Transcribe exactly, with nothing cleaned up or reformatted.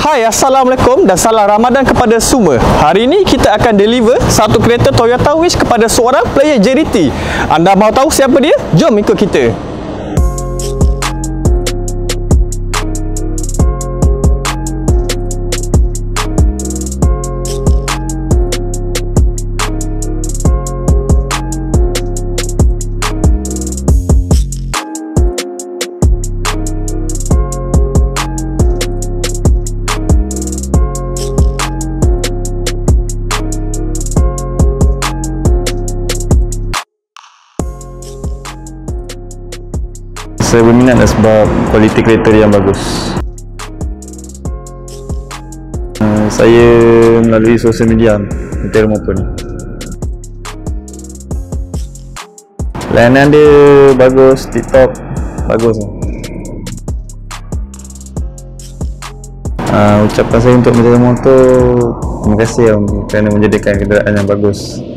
Hai, Assalamualaikum dan salam Ramadan kepada semua. Hari ini kita akan deliver satu kereta Toyota Wish kepada seorang player J D T. Anda mahu tahu siapa dia? Jom ikut kita. Saya berminat sebab kualiti kereta dia yang bagus. Uh, saya melalui sosial media Mutiara maupun layanan dia bagus, TikTok bagus. Uh, ucapan saya untuk Mutiara Motor, terima kasih kerana menjadikan kenderaan yang bagus.